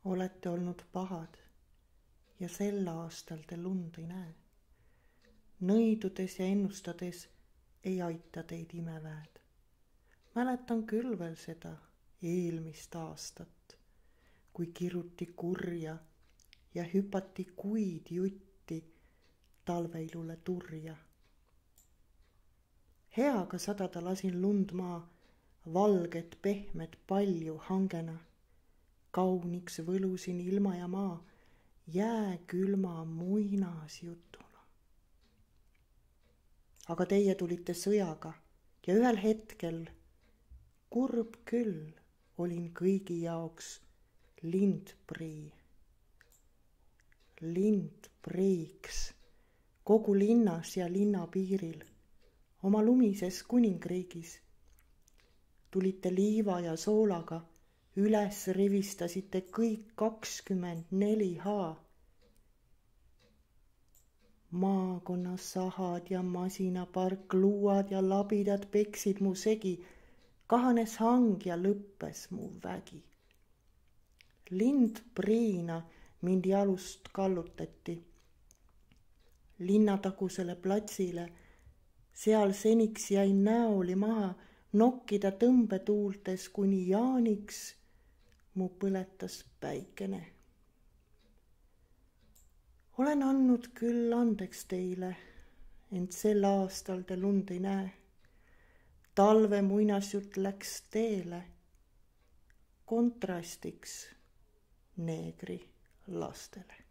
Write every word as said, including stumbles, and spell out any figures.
olete olnud pahad ja sel aastal te lund ei näe. Nõidudes ja ennustades ei aita teid imeväed. Mäletan küll veel seda eelmist aastat, kui kiruti kurja ja hüpati kuid jutti talveilule turja. Heaga sadada lasin lund maa, valget pehmed palju hangena. Kauniks võlusin ilma ja maa, jääkülma muinasjutuna. Aga teie tulite sõjaga ja ühel hetkel, kurb küll, olin kõigi jaoks lindprii. Lindpriiks, kogu linnas ja linna piiril, oma lumises kuningriigis. Tulite liiva ja soolaga, üles rivistasite kõik kakskümmend neli haa. Maakonnas sahad ja masinapark, luuad ja labidad peksid mu segi, kahanes hang ja lõppes mu vägi. Lindpriina mind jalust kallutati. Linnatagusele platsile, seal seniks jäin näoli maha, nokkida tõmbetuultes, kuni jaaniks mu põletas päikene. Olen andnud küll andeks teile, ent sel aastal te lund ei näe. Talve muinasjutt läks teele, kontrastiks neegri lastele.